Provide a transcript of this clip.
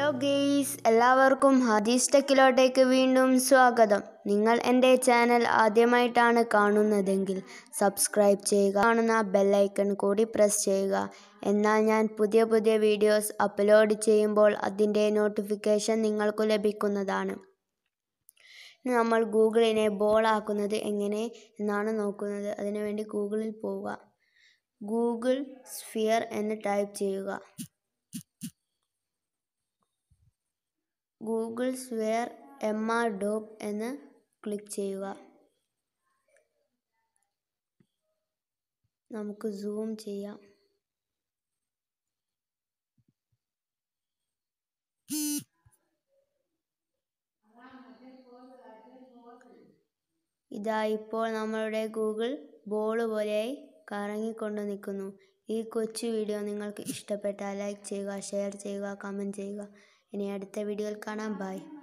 Hello guys, എല്ലാവർക്കും ഹദീസ് ടെക്കിലോട്ടേക്ക് വീണ്ടും സ്വാഗതം. നിങ്ങൾ എൻ്റെ ചാനൽ ആദ്യമായിട്ടാണ് കാണുന്നതെങ്കിൽ സബ്സ്ക്രൈബ് ചെയ്യുക, കാണുന്ന ബെല്ലൈക്കൺ കൂടി പ്രസ് ചെയ്യുക. എന്നാൽ ഞാൻ പുതിയ വീഡിയോസ് അപ്ലോഡ് ചെയ്യുമ്പോൾ അതിൻ്റെ നോട്ടിഫിക്കേഷൻ നിങ്ങൾക്ക് ലഭിക്കുന്നതാണ്. നമ്മൾ ഗൂഗിളിനെ ബോൾ ആക്കുന്നത് എങ്ങനെ എന്നാണ് നോക്കുന്നത്. അതിനുവേണ്ടി ഗൂഗിളിൽ പോവുക. ഗൂഗിൾ സ്ഫിയർ എന്ന് ടൈപ്പ് ചെയ്യുക. ഗൂഗിൾ സ്ഫിയർ MR എന്ന് ക്ലിക്ക് ചെയ്യുക. നമുക്ക് സൂം ചെയ്യാം. ഇതാ ഇപ്പോൾ നമ്മളുടെ ഗൂഗിൾ ബോൾ പോലെയായി കറങ്ങിക്കൊണ്ട് നിൽക്കുന്നു. ഈ കൊച്ചു വീഡിയോ നിങ്ങൾക്ക് ഇഷ്ടപ്പെട്ടാൽ ലൈക്ക് ചെയ്യുക, ഷെയർ ചെയ്യുക, കമൻറ്റ് ചെയ്യുക. ഇനി അടുത്ത വീഡിയോയിൽ കാണാം. ബൈ.